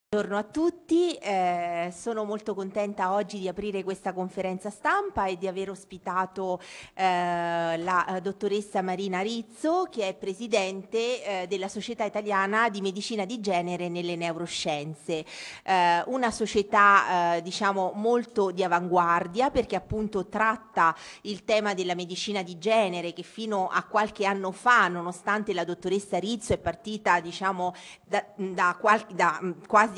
Buongiorno a tutti, sono molto contenta oggi di aprire questa conferenza stampa e di aver ospitato la dottoressa Marina Rizzo, che è presidente della Società Italiana di Medicina di Genere nelle Neuroscienze, una società diciamo molto di avanguardia, perché appunto tratta il tema della medicina di genere, che fino a qualche anno fa, nonostante la dottoressa Rizzo è partita diciamo da quasi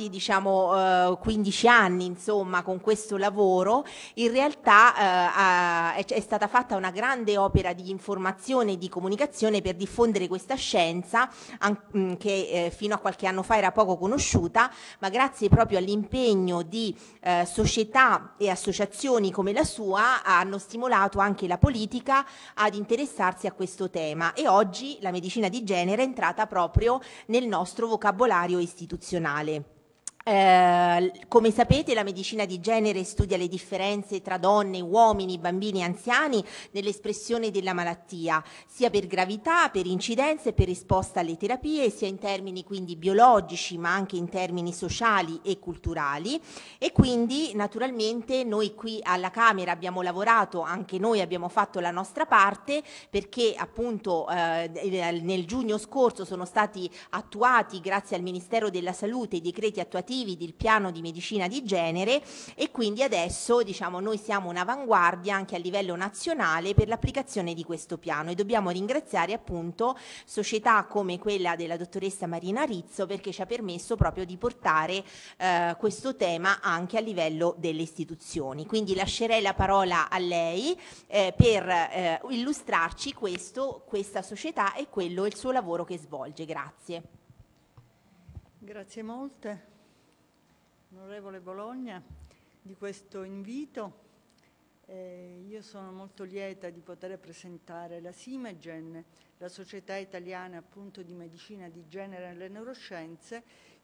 15 anni insomma con questo lavoro, in realtà è stata fatta una grande opera di informazione e di comunicazione per diffondere questa scienza che fino a qualche anno fa era poco conosciuta, ma grazie proprio all'impegno di società e associazioni come la sua hanno stimolato anche la politica ad interessarsi a questo tema, e oggi la medicina di genere è entrata proprio nel nostro vocabolario istituzionale. Come sapete, la medicina di genere studia le differenze tra donne, uomini, bambini e anziani nell'espressione della malattia, sia per gravità, per incidenza e per risposta alle terapie, sia in termini quindi biologici, ma anche in termini sociali e culturali. E quindi naturalmente noi qui alla Camera abbiamo lavorato, anche noi abbiamo fatto la nostra parte, perché appunto nel giugno scorso sono stati attuati, grazie al Ministero della Salute, i decreti attuativi del piano di medicina di genere, e quindi adesso diciamo noi siamo un'avanguardia anche a livello nazionale per l'applicazione di questo piano, e dobbiamo ringraziare appunto società come quella della dottoressa Marina Rizzo, perché ci ha permesso proprio di portare questo tema anche a livello delle istituzioni. Quindi lascerei la parola a lei per illustrarci questa società e il suo lavoro che svolge. Grazie. Grazie molte, onorevole Bologna, di questo invito. Io sono molto lieta di poter presentare la SIMEGEN, la Società Italiana appunto di Medicina di Genere nelle Neuroscienze,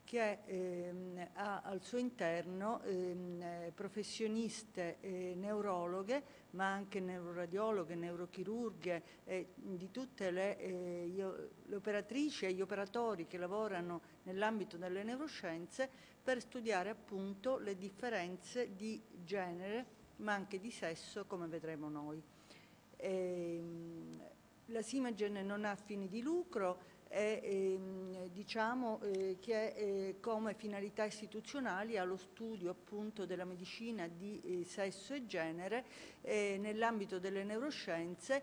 che ha al suo interno professioniste neurologhe, ma anche neuroradiologhe, neurochirurghe, di tutte le operatrici e gli operatori che lavorano nell'ambito delle neuroscienze, per studiare appunto le differenze di genere, ma anche di sesso, come vedremo noi. La SIMEGEN non ha fini di lucro e diciamo che come finalità istituzionali ha lo studio appunto della medicina di sesso e genere nell'ambito delle neuroscienze,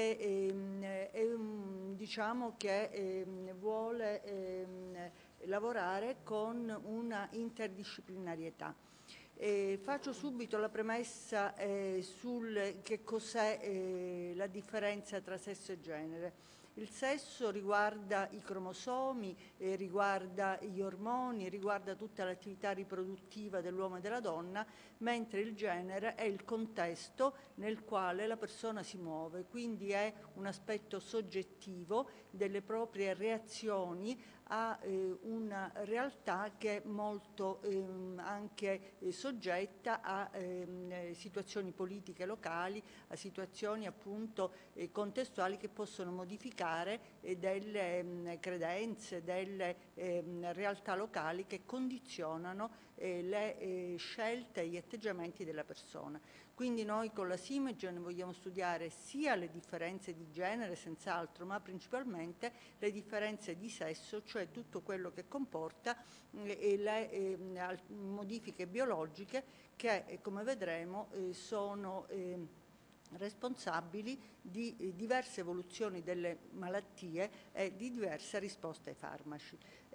diciamo che vuole lavorare con una interdisciplinarietà. Faccio subito la premessa sul che cos'è la differenza tra sesso e genere. Il sesso riguarda i cromosomi, riguarda gli ormoni, riguarda tutta l'attività riproduttiva dell'uomo e della donna, mentre il genere è il contesto nel quale la persona si muove, quindi è un aspetto soggettivo delle proprie reazioni a una realtà che è molto anche soggetta a situazioni politiche locali, a situazioni appunto contestuali che possono modificare delle credenze, delle realtà locali che condizionano le scelte e gli atteggiamenti della persona. Quindi noi con la SIMEGEN vogliamo studiare sia le differenze di genere, senz'altro, ma principalmente le differenze di sesso, cioè tutto quello che comporta le modifiche biologiche che, come vedremo, sono responsabili di diverse evoluzioni delle malattie e di diverse risposte ai farmaci.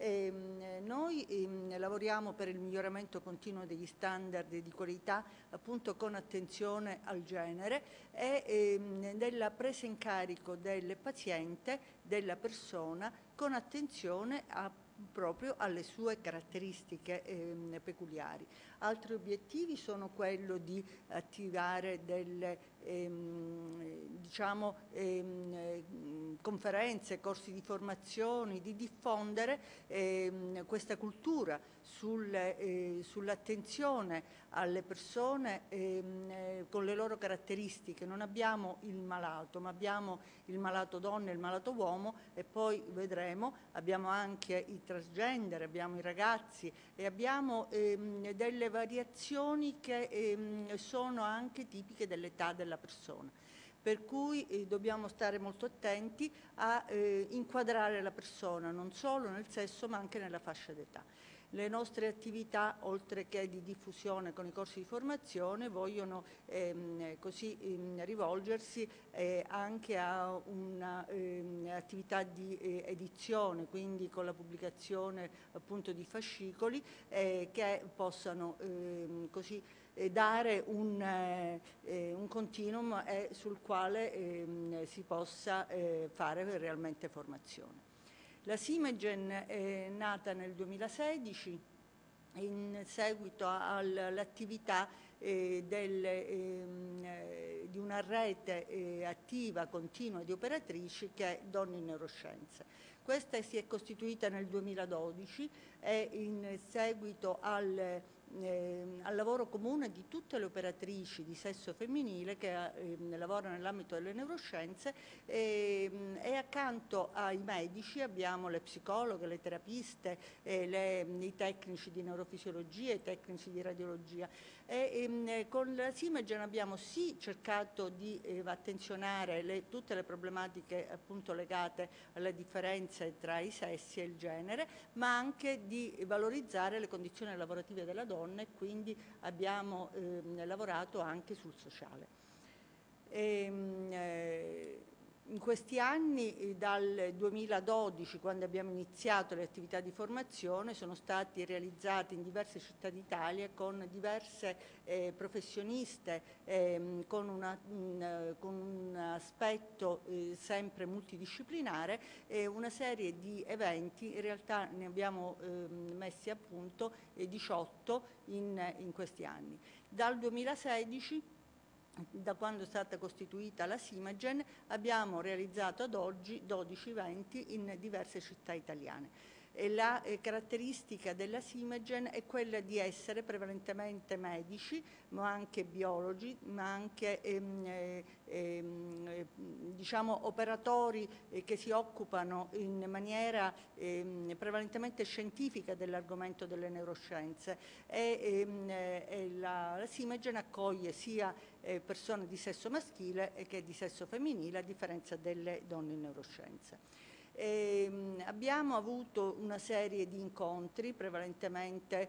Noi lavoriamo per il miglioramento continuo degli standard di qualità, appunto con attenzione al genere e della presa in carico del paziente, della persona, con attenzione proprio alle sue caratteristiche peculiari. Altri obiettivi sono quello di attivare delle conferenze, corsi di formazione, di diffondere questa cultura sull'attenzione alle persone con le loro caratteristiche. Non abbiamo il malato, ma abbiamo il malato donna e il malato uomo, e poi vedremo, abbiamo anche i transgender, abbiamo i ragazzi e abbiamo delle variazioni che sono anche tipiche dell'età della persona. Per cui dobbiamo stare molto attenti a inquadrare la persona non solo nel sesso ma anche nella fascia d'età. Le nostre attività, oltre che di diffusione con i corsi di formazione, vogliono rivolgersi anche a un'attività di edizione, quindi con la pubblicazione appunto di fascicoli che possano dare un continuum sul quale si possa fare realmente formazione. La Simagen è nata nel 2016 in seguito all'attività di una rete attiva, continua di operatrici che è Donne in Neuroscienze. Questa si è costituita nel 2012 e in seguito al lavoro comune di tutte le operatrici di sesso femminile che lavorano nell'ambito delle neuroscienze e accanto ai medici abbiamo le psicologhe, le terapiste, i tecnici di neurofisiologia, i tecnici di radiologia. Con la Simagen abbiamo sì cercato di attenzionare tutte le problematiche appunto legate alle differenze tra i sessi e il genere, ma anche di valorizzare le condizioni lavorative della donna, e quindi abbiamo lavorato anche sul sociale. In questi anni, dal 2012, quando abbiamo iniziato le attività di formazione, sono stati realizzati in diverse città d'Italia con diverse professioniste, con un aspetto sempre multidisciplinare, una serie di eventi. In realtà ne abbiamo messi a punto 18 in questi anni. Dal 2016, da quando è stata costituita la Simagen, abbiamo realizzato ad oggi 12 eventi in diverse città italiane. E la caratteristica della Simagen è quella di essere prevalentemente medici, ma anche biologi, ma anche operatori che si occupano in maniera prevalentemente scientifica dell'argomento delle neuroscienze. La Simagen accoglie sia persone di sesso maschile che di sesso femminile, a differenza delle donne in neuroscienze. Abbiamo avuto una serie di incontri, prevalentemente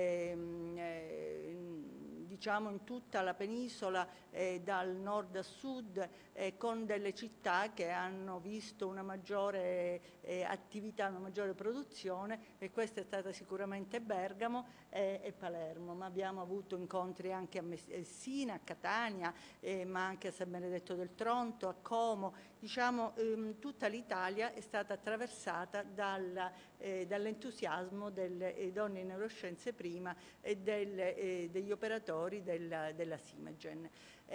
in tutta la penisola, dal nord a sud, con delle città che hanno visto una maggiore attività, una maggiore produzione, e questa è stata sicuramente Bergamo e Palermo, ma abbiamo avuto incontri anche a Messina, a Catania, ma anche a San Benedetto del Tronto, a Como. Tutta l'Italia è stata attraversata dall'entusiasmo delle donne in neuroscienze prima e degli operatori della Simagen.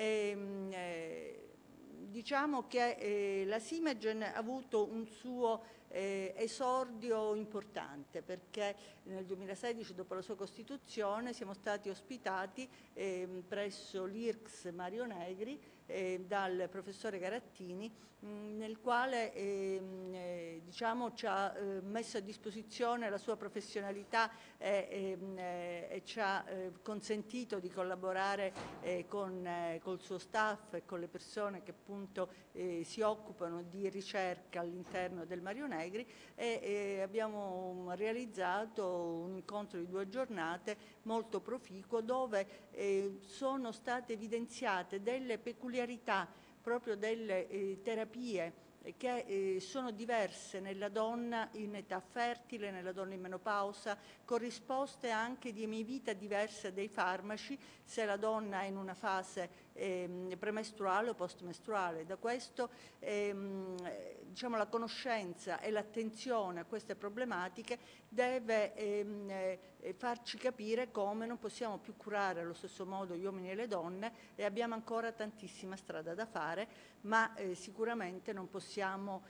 Diciamo che la Simagen ha avuto un suo esordio importante, perché nel 2016, dopo la sua costituzione, siamo stati ospitati presso l'IRCS Mario Negri dal professore Garattini, nel quale ci ha messo a disposizione la sua professionalità e ci ha consentito di collaborare col suo staff e con le persone che appunto si occupano di ricerca all'interno del Mario Negri, e abbiamo realizzato un incontro di 2 giornate molto proficuo, dove sono state evidenziate delle peculiarità proprio delle terapie che sono diverse nella donna in età fertile, nella donna in menopausa, corrisposte anche di emivita diversa dei farmaci, se la donna è in una fase premestruale o postmestruale. Da questo diciamo, la conoscenza e l'attenzione a queste problematiche deve farci capire come non possiamo più curare allo stesso modo gli uomini e le donne, e abbiamo ancora tantissima strada da fare, ma sicuramente non possiamo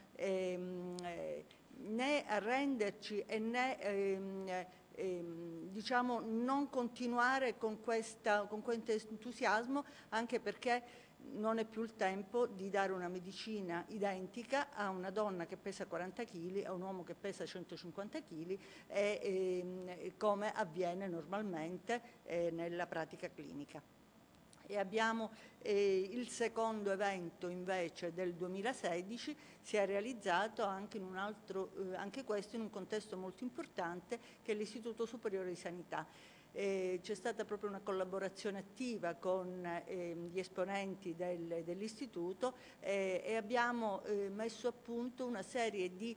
né arrenderci e né diciamo, non continuare con questo entusiasmo, anche perché non è più il tempo di dare una medicina identica a una donna che pesa 40 kg, a un uomo che pesa 150 kg, come avviene normalmente nella pratica clinica. E abbiamo il secondo evento invece del 2016, si è realizzato anche in un altro, anche questo in un contesto molto importante, che è l'Istituto Superiore di Sanità. C'è stata proprio una collaborazione attiva con gli esponenti dell'istituto e abbiamo messo a punto una serie di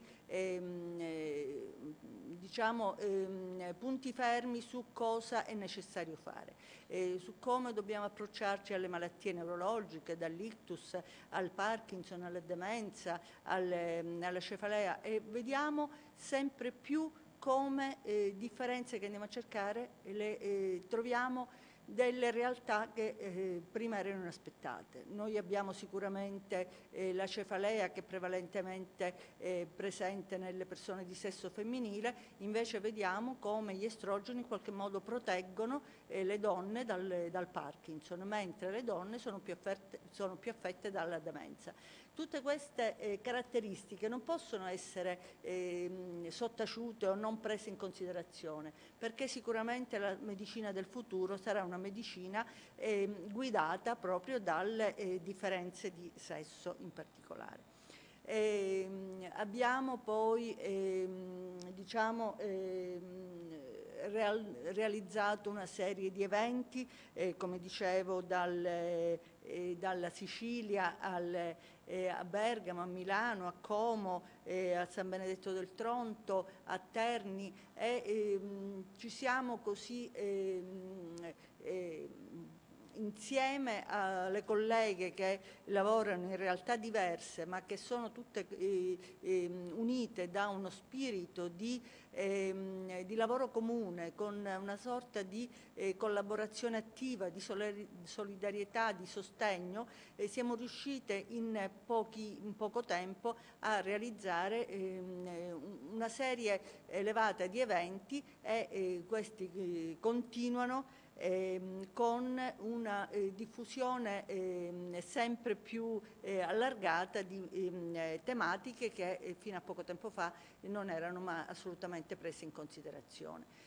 diciamo, punti fermi su cosa è necessario fare, su come dobbiamo approcciarci alle malattie neurologiche, dall'ictus al Parkinson, alla demenza, alla cefalea, e vediamo sempre più come differenze che andiamo a cercare troviamo delle realtà che prima erano inaspettate. Noi abbiamo sicuramente la cefalea, che è prevalentemente presente nelle persone di sesso femminile, invece vediamo come gli estrogeni in qualche modo proteggono le donne dal Parkinson, mentre le donne sono più affette dalla demenza. Tutte queste caratteristiche non possono essere sottaciute o non prese in considerazione, perché sicuramente la medicina del futuro sarà una medicina guidata proprio dalle differenze di sesso in particolare. Abbiamo poi diciamo, realizzato una serie di eventi, come dicevo, dalla Sicilia a Bergamo, a Milano, a Como, a San Benedetto del Tronto, a Terni, e ci siamo così insieme alle colleghe che lavorano in realtà diverse, ma che sono tutte unite da uno spirito di lavoro comune, con una sorta di collaborazione attiva, di solidarietà, di sostegno, siamo riuscite in poco tempo a realizzare una serie elevata di eventi, e questi continuano con una diffusione sempre più allargata di tematiche che fino a poco tempo fa non erano assolutamente prese in considerazione.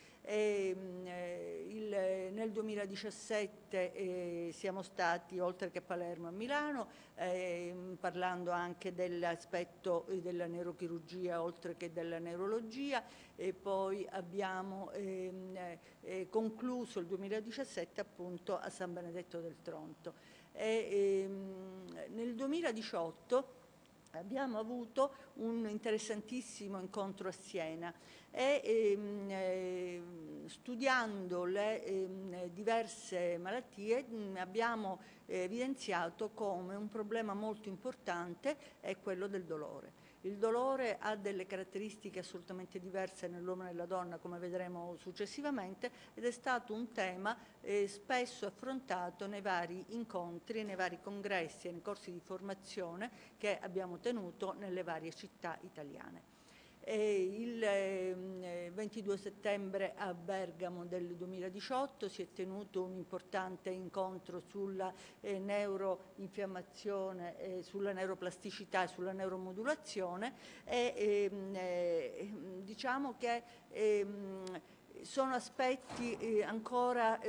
Nel 2017 siamo stati, oltre che a Palermo, a Milano, parlando anche dell'aspetto della neurochirurgia oltre che della neurologia, e poi abbiamo concluso il 2017 appunto a San Benedetto del Tronto. Nel 2018 abbiamo avuto un interessantissimo incontro a Siena e studiando le diverse malattie abbiamo evidenziato come un problema molto importante è quello del dolore. Il dolore ha delle caratteristiche assolutamente diverse nell'uomo e nella donna, come vedremo successivamente, ed è stato un tema spesso affrontato nei vari incontri, nei vari congressi e nei corsi di formazione che abbiamo tenuto nelle varie città italiane. Il 22 settembre a Bergamo del 2018 si è tenuto un importante incontro sulla neuroinfiammazione, sulla neuroplasticità e sulla neuromodulazione, e diciamo che sono aspetti ancora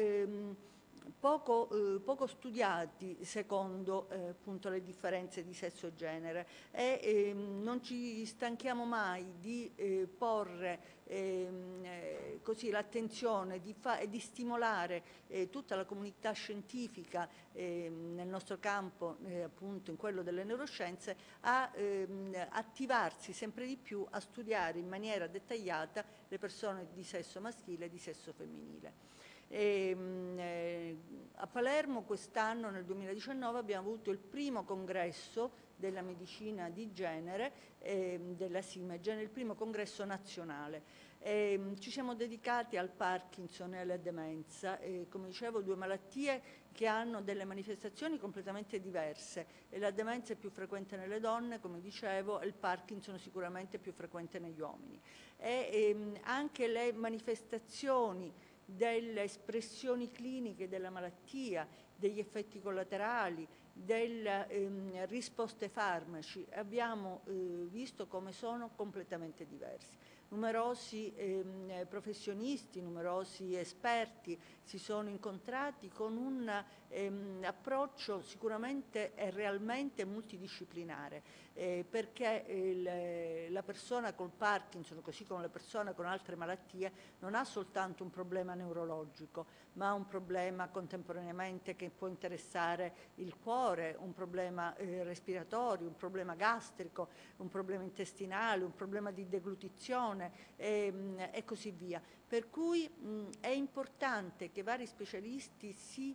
poco studiati secondo appunto le differenze di sesso e genere, e non ci stanchiamo mai di porre così l'attenzione e di stimolare tutta la comunità scientifica nel nostro campo, appunto in quello delle neuroscienze, a attivarsi sempre di più a studiare in maniera dettagliata le persone di sesso maschile e di sesso femminile. A Palermo quest'anno, nel 2019, abbiamo avuto il primo congresso della medicina di genere della SIMEGEN, il primo congresso nazionale. Ci siamo dedicati al Parkinson e alla demenza, come dicevo, due malattie che hanno delle manifestazioni completamente diverse, e la demenza è più frequente nelle donne, come dicevo, e il Parkinson sicuramente è più frequente negli uomini. Anche le manifestazioni delle espressioni cliniche della malattia, degli effetti collaterali, delle risposte ai farmaci, abbiamo visto come sono completamente diversi. Numerosi professionisti, numerosi esperti si sono incontrati con un approccio sicuramente e realmente multidisciplinare, perché la persona col Parkinson, così come la persona con altre malattie, non ha soltanto un problema neurologico, ma un problema contemporaneamente che può interessare il cuore, un problema respiratorio, un problema gastrico, un problema intestinale, un problema di deglutizione e così via. Per cui è importante che vari specialisti si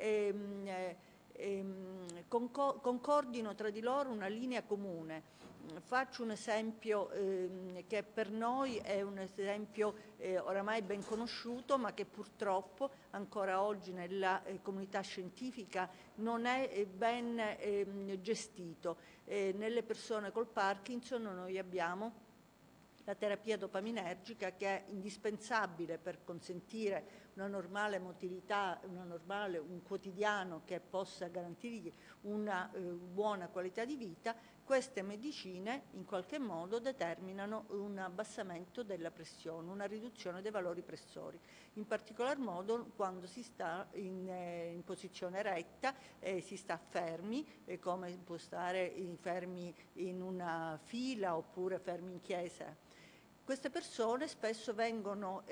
concordino tra di loro una linea comune. Faccio un esempio che per noi è un esempio oramai ben conosciuto, ma che purtroppo ancora oggi nella comunità scientifica non è ben gestito. Nelle persone col Parkinson noi abbiamo la terapia dopaminergica, che è indispensabile per consentire una normale motilità, un quotidiano che possa garantirgli una buona qualità di vita. Queste medicine in qualche modo determinano un abbassamento della pressione, una riduzione dei valori pressori, in particolar modo quando si sta in posizione retta, si sta fermi, come può stare fermi in una fila oppure fermi in chiesa. Queste persone spesso vengono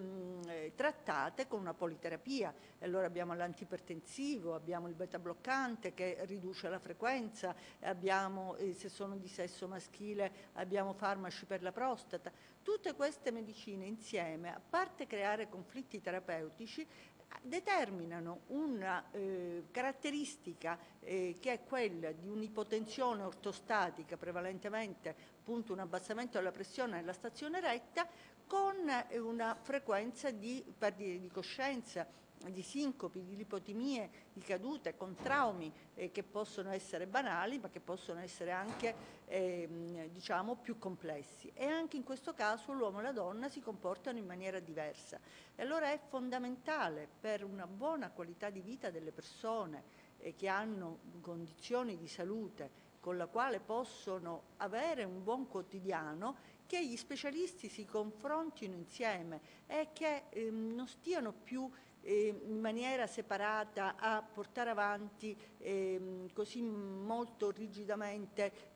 trattate con una politerapia. Allora abbiamo l'antipertensivo, abbiamo il beta bloccante che riduce la frequenza, abbiamo, se sono di sesso maschile, abbiamo farmaci per la prostata. Tutte queste medicine insieme, a parte creare conflitti terapeutici, determinano una caratteristica che è quella di un'ipotensione ortostatica, prevalentemente appunto un abbassamento della pressione nella stazione retta, con una frequenza di perdite di coscienza, di sincopi, di lipotimie, di cadute, con traumi che possono essere banali, ma che possono essere anche diciamo più complessi. E anche in questo caso l'uomo e la donna si comportano in maniera diversa. E allora è fondamentale, per una buona qualità di vita delle persone che hanno condizioni di salute con la quale possono avere un buon quotidiano, che gli specialisti si confrontino insieme e che non stiano più in maniera separata a portare avanti così molto rigidamente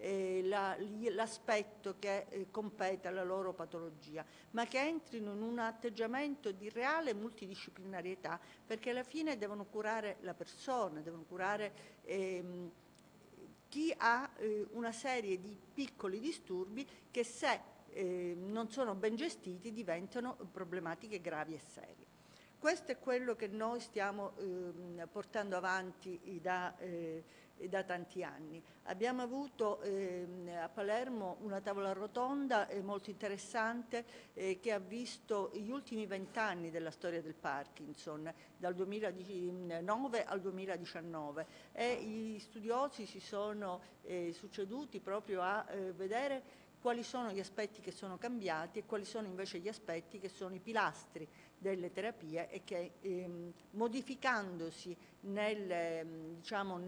l'aspetto che compete alla loro patologia, ma che entrino in un atteggiamento di reale multidisciplinarietà, perché alla fine devono curare la persona, devono curare chi ha una serie di piccoli disturbi che, se non sono ben gestiti, diventano problematiche gravi e serie. Questo è quello che noi stiamo portando avanti da tanti anni. Abbiamo avuto a Palermo una tavola rotonda molto interessante che ha visto gli ultimi 20 anni della storia del Parkinson, dal 2009 al 2019, e gli studiosi si sono succeduti proprio a vedere quali sono gli aspetti che sono cambiati e quali sono invece gli aspetti che sono i pilastri delle terapie e che modificandosi in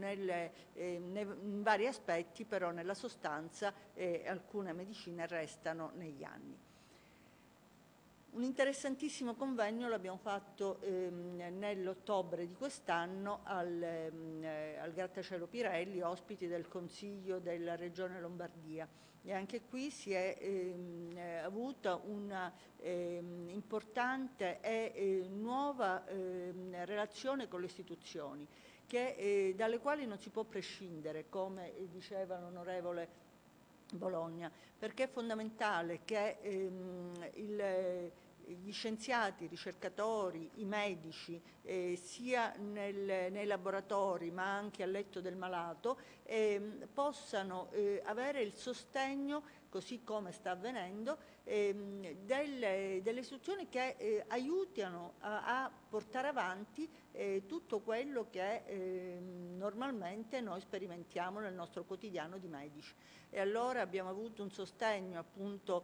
vari aspetti, però nella sostanza alcune medicine restano negli anni. Un interessantissimo convegno l'abbiamo fatto nell'ottobre di quest'anno al Grattacielo Pirelli, ospiti del Consiglio della Regione Lombardia. E anche qui si è avuta una importante e nuova relazione con le istituzioni, dalle quali non si può prescindere, come diceva l'onorevole Bologna, perché è fondamentale che gli gli scienziati, i ricercatori, i medici, sia nei laboratori ma anche a letto del malato, possano avere il sostegno, così come sta avvenendo, delle istituzioni che aiutino a portare avanti tutto quello che normalmente noi sperimentiamo nel nostro quotidiano di medici. E allora abbiamo avuto un sostegno appunto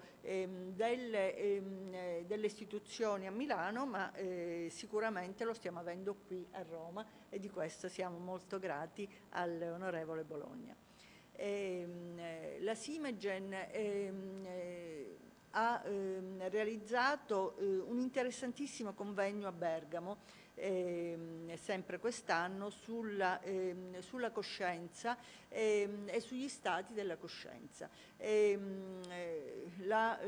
delle istituzioni a Milano, ma sicuramente lo stiamo avendo qui a Roma, e di questo siamo molto grati all'onorevole Bologna. La Simegen ha realizzato un interessantissimo convegno a Bergamo, sempre quest'anno, sulla coscienza e sugli stati della coscienza. La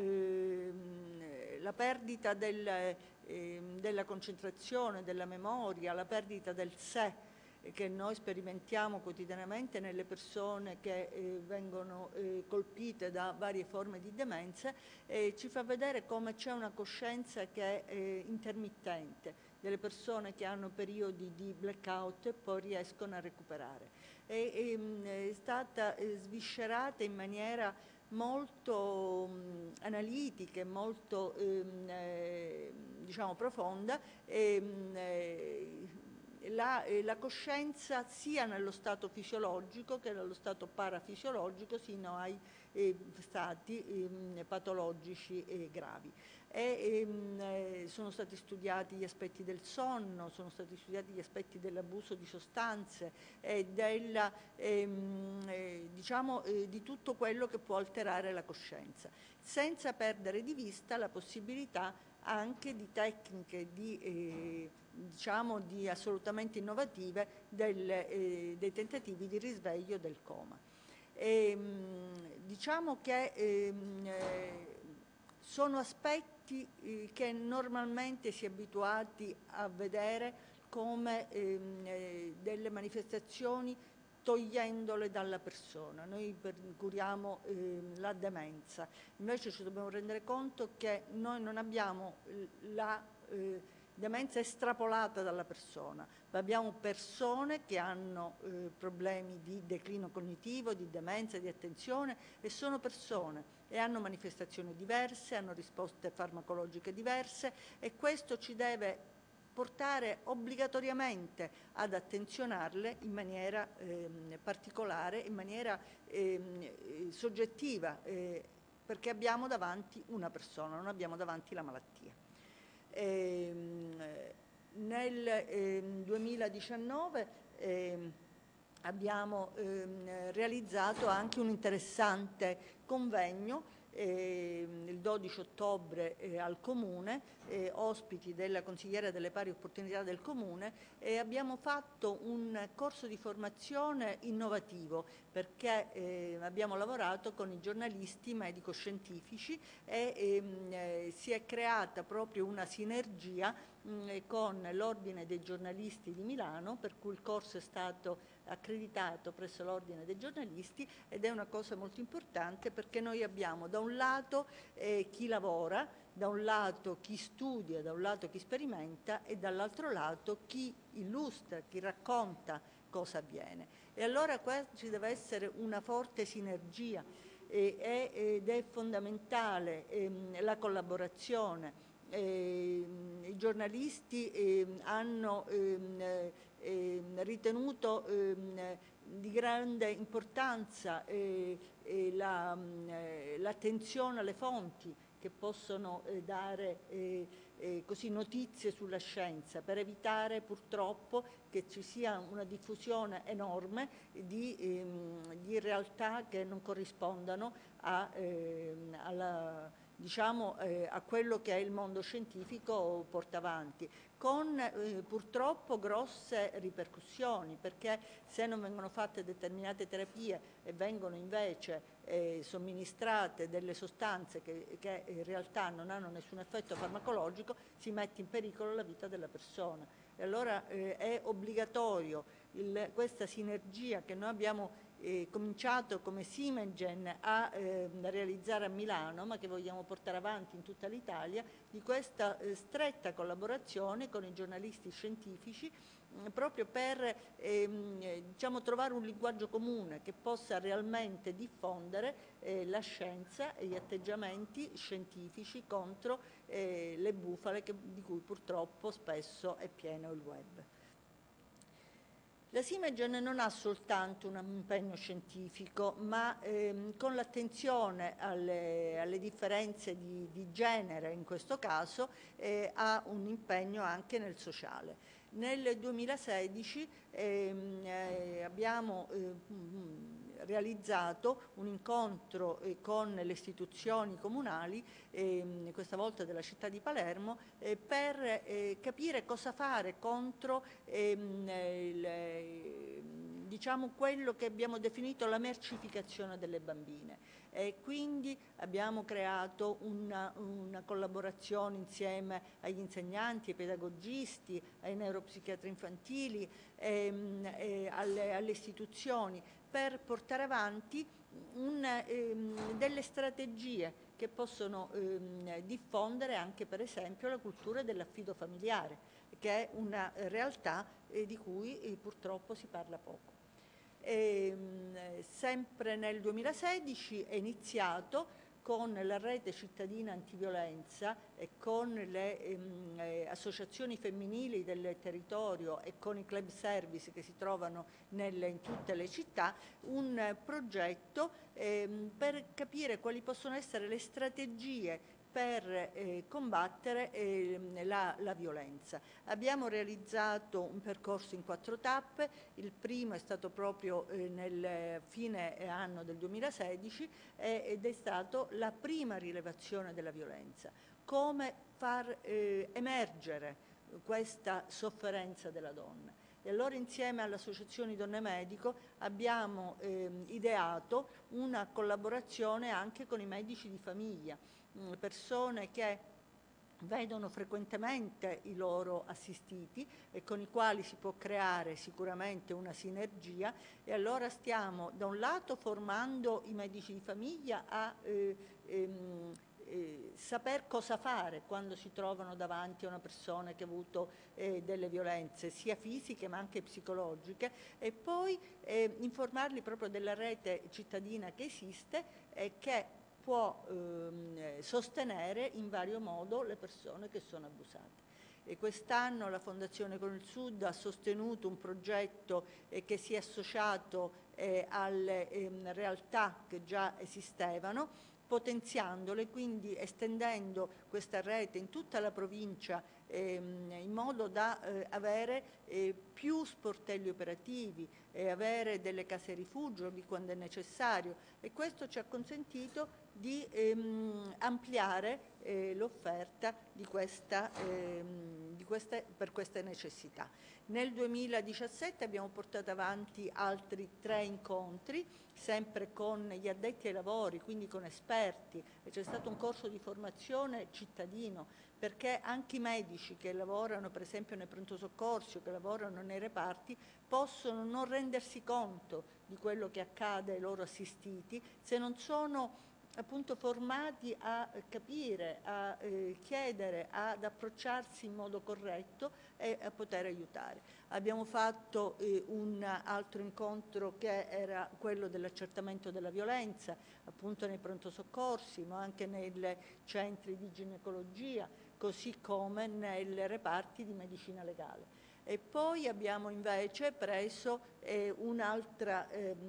perdita della concentrazione, della memoria, la perdita del sé, che noi sperimentiamo quotidianamente nelle persone che vengono colpite da varie forme di demenza, ci fa vedere come c'è una coscienza che è intermittente, delle persone che hanno periodi di blackout e poi riescono a recuperare. È stata sviscerata in maniera molto analitica e molto diciamo profonda la coscienza, sia nello stato fisiologico che nello stato parafisiologico, sino ai stati patologici e gravi. Sono stati studiati gli aspetti del sonno, sono stati studiati gli aspetti dell'abuso di sostanze e diciamo, di tutto quello che può alterare la coscienza, senza perdere di vista la possibilità anche di tecniche diciamo assolutamente innovative dei tentativi di risveglio del coma. Diciamo che sono aspetti che normalmente si è abituati a vedere come delle manifestazioni togliendole dalla persona. Noi curiamo la demenza, invece ci dobbiamo rendere conto che noi non abbiamo la demenza estrapolata dalla persona, ma abbiamo persone che hanno problemi di declino cognitivo, di demenza, di attenzione, e sono persone e hanno manifestazioni diverse, hanno risposte farmacologiche diverse, e questo ci deve portare obbligatoriamente ad attenzionarle in maniera particolare, in maniera soggettiva, perché abbiamo davanti una persona, non abbiamo davanti la malattia. Nel 2019 abbiamo realizzato anche un interessante convegno il 12 ottobre al Comune, ospiti della consigliera delle pari opportunità del Comune, e abbiamo fatto un corso di formazione innovativo, perché abbiamo lavorato con i giornalisti medico-scientifici e si è creata proprio una sinergia con l'Ordine dei giornalisti di Milano, per cui il corso è stato accreditato presso l'Ordine dei giornalisti, ed è una cosa molto importante, perché noi abbiamo da un lato chi lavora, da un lato chi studia, da un lato chi sperimenta, e dall'altro lato chi illustra, chi racconta cosa avviene. E allora qua ci deve essere una forte sinergia ed è fondamentale la collaborazione. I giornalisti hanno ritenuto di grande importanza l'attenzione alle fonti che possono dare così notizie sulla scienza, per evitare purtroppo che ci sia una diffusione enorme di realtà che non corrispondano diciamo, a quello che il mondo scientifico porta avanti, con purtroppo grosse ripercussioni, perché se non vengono fatte determinate terapie e vengono invece somministrate delle sostanze che in realtà non hanno nessun effetto farmacologico, si mette in pericolo la vita della persona. E allora è obbligatorio questa sinergia che noi abbiamo cominciato come Siemegen a realizzare a Milano, ma che vogliamo portare avanti in tutta l'Italia, di questa stretta collaborazione con i giornalisti scientifici, proprio per diciamo, trovare un linguaggio comune che possa realmente diffondere la scienza e gli atteggiamenti scientifici contro le bufale di cui purtroppo spesso è pieno il web. La Siemegen non ha soltanto un impegno scientifico, ma con l'attenzione alle differenze di genere, in questo caso, ha un impegno anche nel sociale. Nel 2016 abbiamo realizzato un incontro con le istituzioni comunali, questa volta della città di Palermo, per capire cosa fare contro diciamo quello che abbiamo definito la mercificazione delle bambine. E quindi abbiamo creato una collaborazione insieme agli insegnanti, ai pedagogisti, ai neuropsichiatri infantili, alle istituzioni, per portare avanti delle strategie che possono diffondere anche per esempio la cultura dell'affido familiare, che è una realtà di cui purtroppo si parla poco. Sempre nel 2016 è iniziato con la rete cittadina antiviolenza e con le associazioni femminili del territorio e con i club service che si trovano in tutte le città, un progetto per capire quali possono essere le strategie per combattere la violenza. Abbiamo realizzato un percorso in 4 tappe, il primo è stato proprio nel fine anno del 2016 ed è stato la prima rilevazione della violenza, come far emergere questa sofferenza della donna. E allora insieme all'Associazione Donne Medico abbiamo ideato una collaborazione anche con i medici di famiglia, persone che vedono frequentemente i loro assistiti e con i quali si può creare sicuramente una sinergia, e allora stiamo da un lato formando i medici di famiglia a saper cosa fare quando si trovano davanti a una persona che ha avuto delle violenze sia fisiche ma anche psicologiche, e poi informarli proprio della rete cittadina che esiste e che può sostenere in vario modo le persone che sono abusate. E quest'anno la Fondazione Con il Sud ha sostenuto un progetto che si è associato alle realtà che già esistevano, potenziandole, quindi estendendo questa rete in tutta la provincia in modo da avere più sportelli operativi e avere delle case rifugio di quando è necessario, e questo ci ha consentito di ampliare l'offerta per queste necessità. Nel 2017 abbiamo portato avanti altri 3 incontri, sempre con gli addetti ai lavori, quindi con esperti, e c'è stato un corso di formazione cittadino, perché anche i medici che lavorano per esempio nei pronto soccorsi o che lavorano nei reparti possono non rendersi conto di quello che accade ai loro assistiti se non sono appunto formati a capire, a chiedere, ad approcciarsi in modo corretto e a poter aiutare. Abbiamo fatto un altro incontro che era quello dell'accertamento della violenza, appunto nei pronto soccorsi, ma anche nei centri di ginecologia, così come nei reparti di medicina legale. E poi abbiamo invece preso un'altra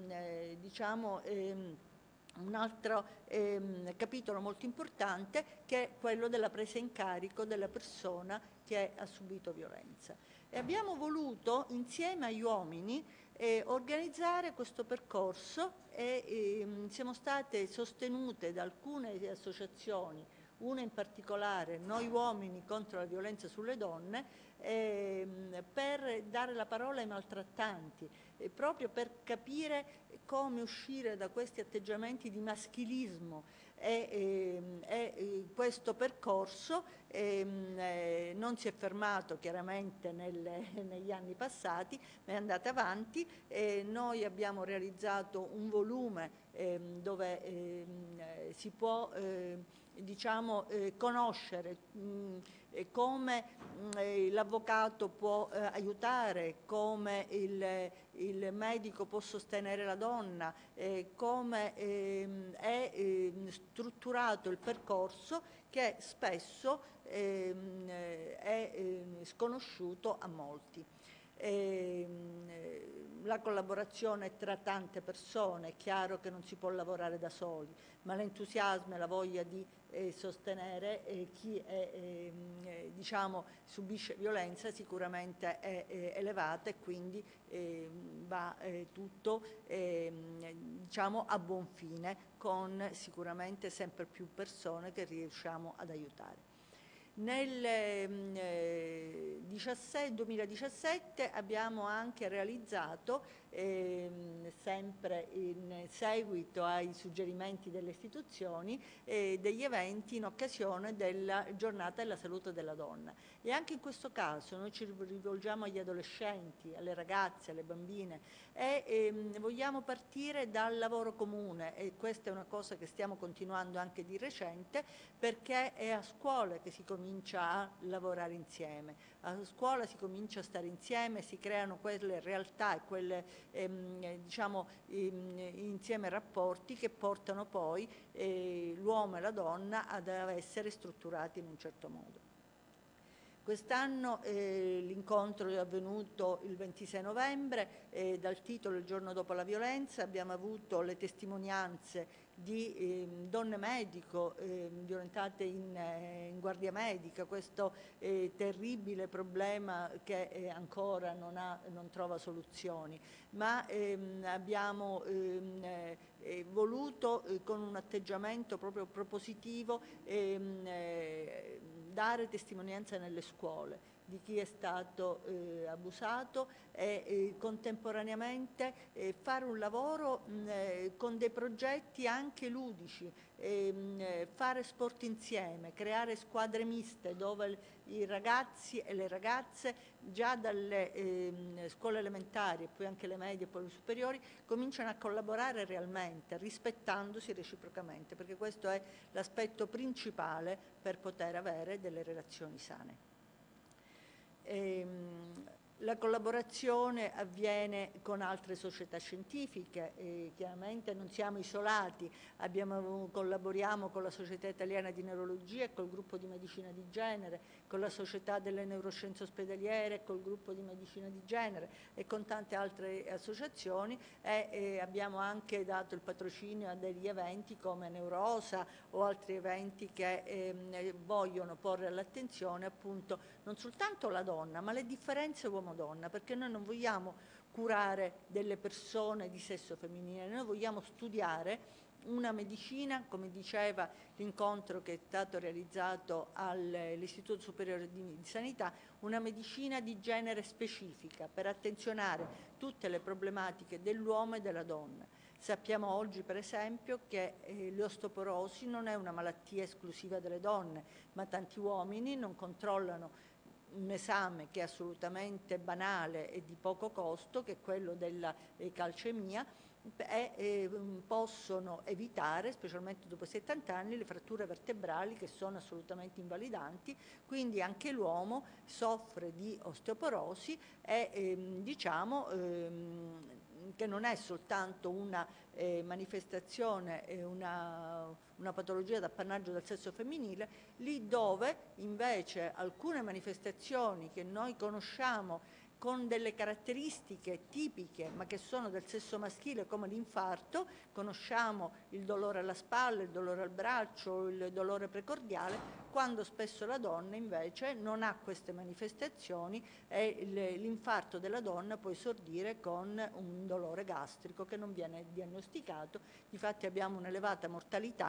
un altro capitolo molto importante, che è quello della presa in carico della persona che ha subito violenza. E abbiamo voluto, insieme agli uomini, organizzare questo percorso e siamo state sostenute da alcune associazioni, una in particolare, Noi uomini contro la violenza sulle donne, per dare la parola ai maltrattanti, proprio per capire come uscire da questi atteggiamenti di maschilismo. Questo percorso non si è fermato chiaramente negli anni passati, ma è andato avanti. Noi abbiamo realizzato un volume dove si può diciamo, conoscere come l'avvocato può aiutare, come il medico può sostenere la donna, come è strutturato il percorso che spesso è sconosciuto a molti. La collaborazione tra tante persone, è chiaro che non si può lavorare da soli, ma l'entusiasmo e la voglia di sostenere chi diciamo, subisce violenza sicuramente è elevata, e quindi va tutto diciamo, a buon fine, con sicuramente sempre più persone che riusciamo ad aiutare. Nel 2017 abbiamo anche realizzato, sempre in seguito ai suggerimenti delle istituzioni, degli eventi in occasione della giornata della salute della donna, e anche in questo caso noi ci rivolgiamo agli adolescenti, alle ragazze, alle bambine, e vogliamo partire dal lavoro comune, e questa è una cosa che stiamo continuando anche di recente, perché è a scuola che si comincia a lavorare insieme, a scuola si comincia a stare insieme, si creano quelle realtà e quelle diciamo insieme rapporti che portano poi l'uomo e la donna ad essere strutturati in un certo modo. Quest'anno l'incontro è avvenuto il 26 novembre, dal titolo Il giorno dopo la violenza abbiamo avuto le testimonianze di donne medico violentate in guardia medica, questo terribile problema che ancora non trova soluzioni, ma abbiamo voluto con un atteggiamento proprio propositivo dare testimonianza nelle scuole di chi è stato abusato e contemporaneamente fare un lavoro con dei progetti anche ludici, fare sport insieme, creare squadre miste dove i ragazzi e le ragazze già dalle scuole elementari e poi anche le medie e poi le superiori cominciano a collaborare realmente, rispettandosi reciprocamente, perché questo è l'aspetto principale per poter avere delle relazioni sane. La collaborazione avviene con altre società scientifiche, chiaramente non siamo isolati, collaboriamo con la Società Italiana di Neurologia e col gruppo di Medicina di Genere, con la Società delle Neuroscienze Ospedaliere e col gruppo di Medicina di Genere e con tante altre associazioni, e abbiamo anche dato il patrocinio a degli eventi come Neurosa o altri eventi che vogliono porre all'attenzione appunto non soltanto la donna, ma le differenze uomo-donna, perché noi non vogliamo curare delle persone di sesso femminile, noi vogliamo studiare una medicina, come diceva l'incontro che è stato realizzato all'Istituto Superiore di Sanità, una medicina di genere specifica per attenzionare tutte le problematiche dell'uomo e della donna. Sappiamo oggi, per esempio, che l'osteoporosi non è una malattia esclusiva delle donne, ma tanti uomini non controllano un esame che è assolutamente banale e di poco costo, che è quello della calcemia, e possono evitare, specialmente dopo i 70 anni, le fratture vertebrali che sono assolutamente invalidanti, quindi anche l'uomo soffre di osteoporosi e diciamo che non è soltanto una manifestazione, una patologia d'appannaggio del sesso femminile, lì dove invece alcune manifestazioni che noi conosciamo con delle caratteristiche tipiche ma che sono del sesso maschile, come l'infarto, conosciamo il dolore alla spalla, il dolore al braccio, il dolore precordiale, quando spesso la donna invece non ha queste manifestazioni e l'infarto della donna può esordire con un dolore gastrico che non viene diagnosticato. Difatti abbiamo un'elevata mortalità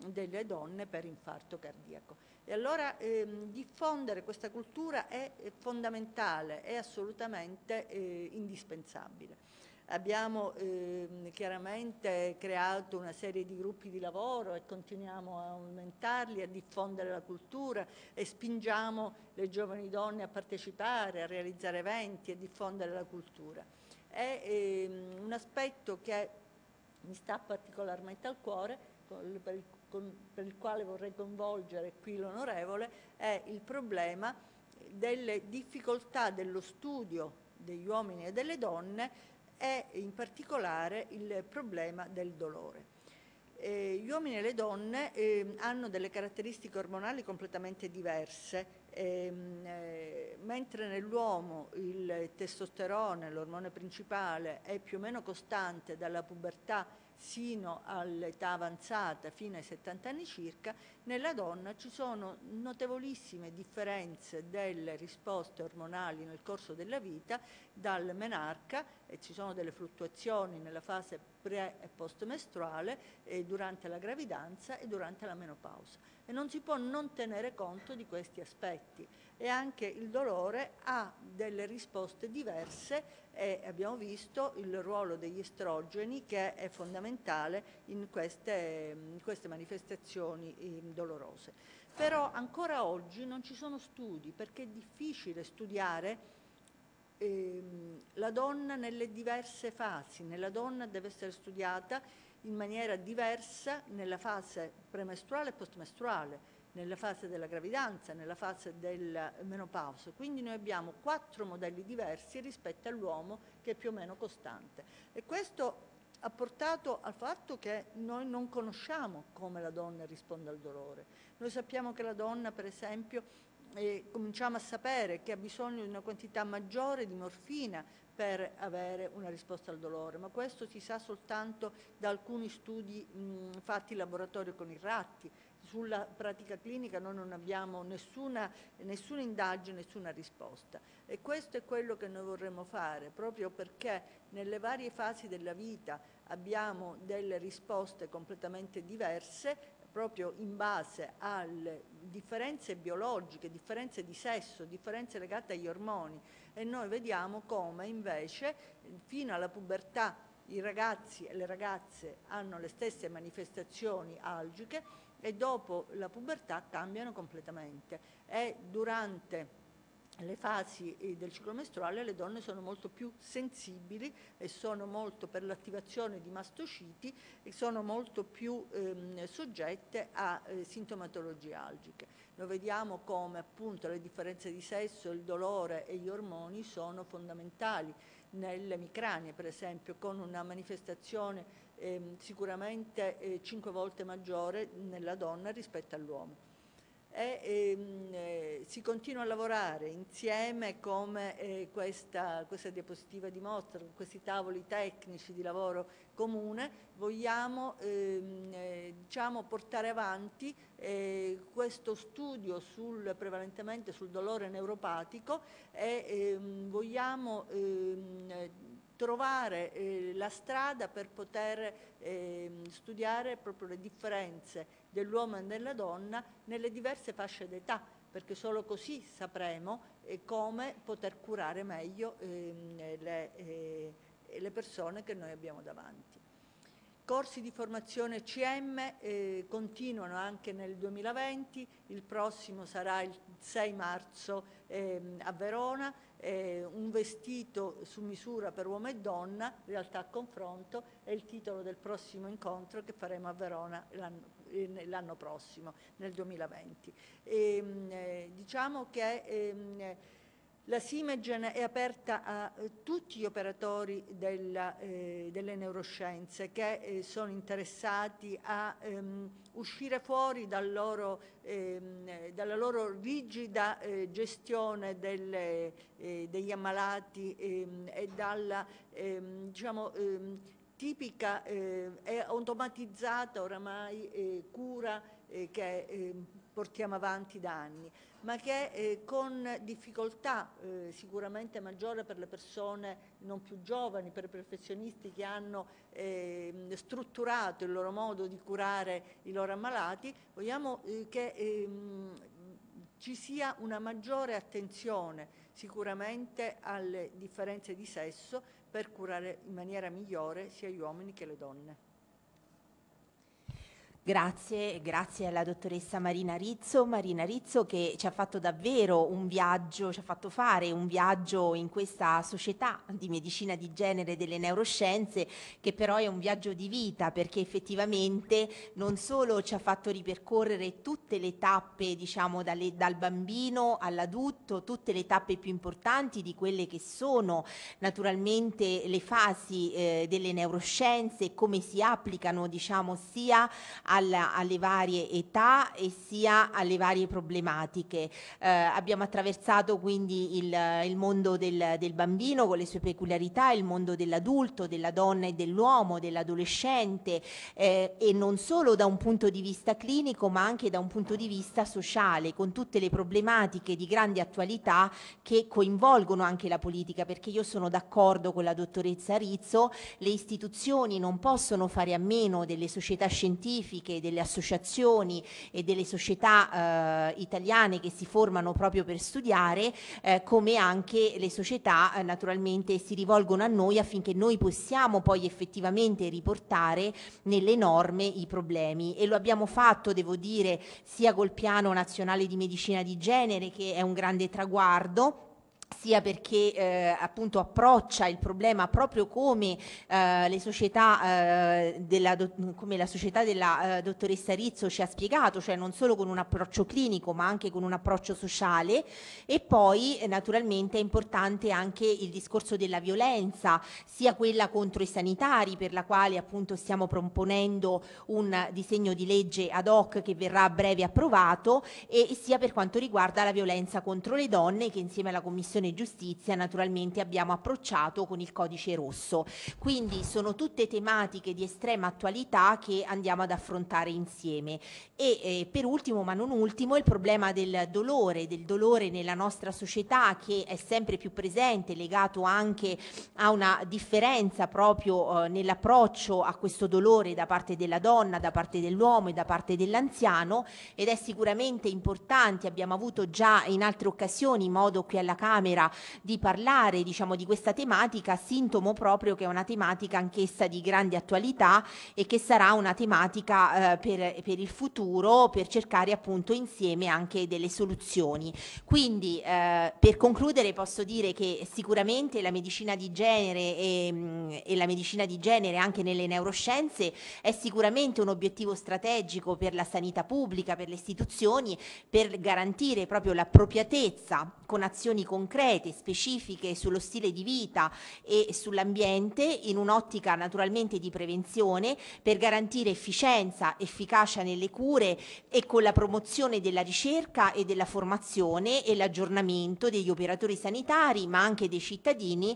delle donne per infarto cardiaco. E allora diffondere questa cultura è fondamentale, è assolutamente indispensabile. Abbiamo chiaramente creato una serie di gruppi di lavoro e continuiamo a aumentarli, a diffondere la cultura e spingiamo le giovani donne a partecipare, a realizzare eventi, a diffondere la cultura. È un aspetto che mi sta particolarmente al cuore, per il quale vorrei coinvolgere qui l'onorevole, è il problema delle difficoltà dello studio degli uomini e delle donne e in particolare il problema del dolore. Gli uomini e le donne hanno delle caratteristiche ormonali completamente diverse, mentre nell'uomo il testosterone, l'ormone principale, è più o meno costante dalla pubertà sino all'età avanzata, fino ai 70 anni circa, nella donna ci sono notevolissime differenze delle risposte ormonali nel corso della vita, dal menarca, e ci sono delle fluttuazioni nella fase pre- e post-mestruale, durante la gravidanza e durante la menopausa. E non si può non tenere conto di questi aspetti. E anche il dolore ha delle risposte diverse e abbiamo visto il ruolo degli estrogeni che è fondamentale in queste manifestazioni dolorose. Però ancora oggi non ci sono studi perché è difficile studiare la donna nelle diverse fasi. Nella donna deve essere studiata in maniera diversa nella fase premestruale e postmestruale, nella fase della gravidanza, nella fase della menopausa. Quindi noi abbiamo 4 modelli diversi rispetto all'uomo che è più o meno costante. E questo ha portato al fatto che noi non conosciamo come la donna risponde al dolore. Noi sappiamo che la donna, per esempio, cominciamo a sapere che ha bisogno di una quantità maggiore di morfina per avere una risposta al dolore, ma questo si sa soltanto da alcuni studi fatti in laboratorio con i ratti. Sulla pratica clinica noi non abbiamo nessuna indagine, nessuna risposta. E questo è quello che noi vorremmo fare, proprio perché nelle varie fasi della vita abbiamo delle risposte completamente diverse, proprio in base alle differenze biologiche, differenze di sesso, differenze legate agli ormoni. E noi vediamo come invece fino alla pubertà i ragazzi e le ragazze hanno le stesse manifestazioni algiche e dopo la pubertà cambiano completamente. E durante le fasi del ciclo mestruale le donne sono molto più sensibili e sono molto per l'attivazione di mastociti e sono molto più soggette a sintomatologie algiche. Noi vediamo come appunto le differenze di sesso, il dolore e gli ormoni sono fondamentali nell'emicrania, per esempio, con una manifestazione sicuramente 5 volte maggiore nella donna rispetto all'uomo. Si continua a lavorare insieme, come questa diapositiva dimostra, con questi tavoli tecnici di lavoro comune. Vogliamo diciamo, portare avanti questo studio prevalentemente sul dolore neuropatico e vogliamo trovare la strada per poter studiare proprio le differenze dell'uomo e della donna nelle diverse fasce d'età, perché solo così sapremo come poter curare meglio le persone che noi abbiamo davanti. Corsi di formazione CM continuano anche nel 2020, il prossimo sarà il 6 marzo a Verona, un vestito su misura per uomo e donna, realtà a confronto, è il titolo del prossimo incontro che faremo a Verona l'anno prossimo, nel 2020. Diciamo che la Simegen è aperta a tutti gli operatori delle neuroscienze che sono interessati a uscire fuori dalla loro rigida gestione degli ammalati e dalla diciamo, tipica e automatizzata oramai cura che portiamo avanti da anni, ma che con difficoltà sicuramente maggiore per le persone non più giovani, per i professionisti che hanno strutturato il loro modo di curare i loro ammalati, vogliamo che ci sia una maggiore attenzione sicuramente alle differenze di sesso per curare in maniera migliore sia gli uomini che le donne. Grazie alla dottoressa Marina Rizzo che ci ha fatto davvero un viaggio, ci ha fatto fare un viaggio in questa società di medicina di genere e delle neuroscienze, che però è un viaggio di vita, perché effettivamente non solo ci ha fatto ripercorrere tutte le tappe, diciamo dal bambino all'adulto, tutte le tappe più importanti di quelle che sono naturalmente le fasi delle neuroscienze, come si applicano, diciamo, sia alle varie età e sia alle varie problematiche. Abbiamo attraversato quindi il mondo del bambino con le sue peculiarità, il mondo dell'adulto, della donna e dell'uomo, dell'adolescente, e non solo da un punto di vista clinico ma anche da un punto di vista sociale, con tutte le problematiche di grande attualità che coinvolgono anche la politica, perché io sono d'accordo con la dottoressa Rizzo, le istituzioni non possono fare a meno delle società scientifiche, delle associazioni e delle società italiane che si formano proprio per studiare, come anche le società naturalmente si rivolgono a noi affinché noi possiamo poi effettivamente riportare nelle norme i problemi, e lo abbiamo fatto, devo dire, sia col Piano Nazionale di Medicina di Genere, che è un grande traguardo, sia perché appunto approccia il problema proprio come le società come la società della dottoressa Rizzo ci ha spiegato, cioè non solo con un approccio clinico ma anche con un approccio sociale. E poi naturalmente è importante anche il discorso della violenza, sia quella contro i sanitari, per la quale appunto stiamo proponendo un disegno di legge ad hoc che verrà a breve approvato, e sia per quanto riguarda la violenza contro le donne, che insieme alla Commissione Giustizia naturalmente abbiamo approcciato con il Codice Rosso. Quindi sono tutte tematiche di estrema attualità che andiamo ad affrontare insieme. E per ultimo, ma non ultimo, il problema del dolore nella nostra società, che è sempre più presente, legato anche a una differenza proprio nell'approccio a questo dolore da parte della donna, da parte dell'uomo e da parte dell'anziano, ed è sicuramente importante. Abbiamo avuto già in altre occasioni modo qui alla Camera di parlare, diciamo, di questa tematica, sintomo proprio che è una tematica anch'essa di grande attualità e che sarà una tematica per il futuro, per cercare appunto insieme anche delle soluzioni. Quindi per concludere posso dire che sicuramente la medicina di genere e la medicina di genere anche nelle neuroscienze è sicuramente un obiettivo strategico per la sanità pubblica, per le istituzioni, per garantire proprio l'appropriatezza con azioni concrete, specifiche sullo stile di vita e sull'ambiente, in un'ottica naturalmente di prevenzione, per garantire efficienza, efficacia nelle cure e con la promozione della ricerca e della formazione e l'aggiornamento degli operatori sanitari, ma anche dei cittadini,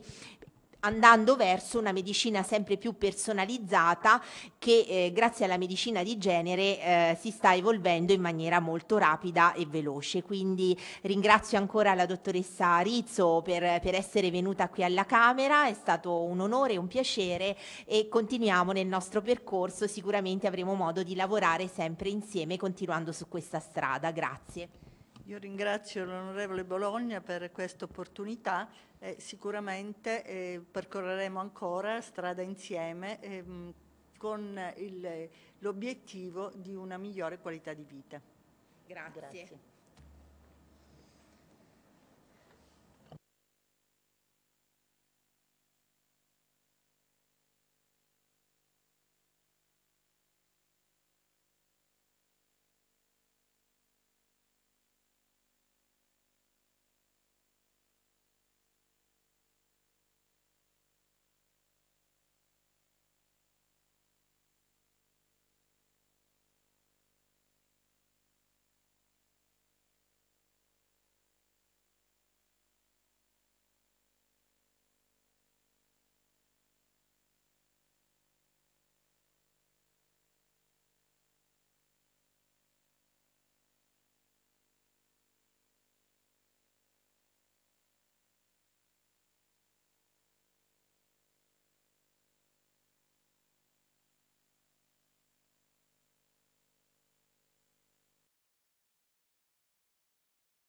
andando verso una medicina sempre più personalizzata che grazie alla medicina di genere si sta evolvendo in maniera molto rapida e veloce. Quindi ringrazio ancora la dottoressa Rizzo per essere venuta qui alla Camera, è stato un onore e un piacere, e continuiamo nel nostro percorso, sicuramente avremo modo di lavorare sempre insieme continuando su questa strada. Grazie. Io ringrazio l'onorevole Bologna per questa opportunità e sicuramente percorreremo ancora strada insieme con l'obiettivo di una migliore qualità di vita. Grazie. Grazie.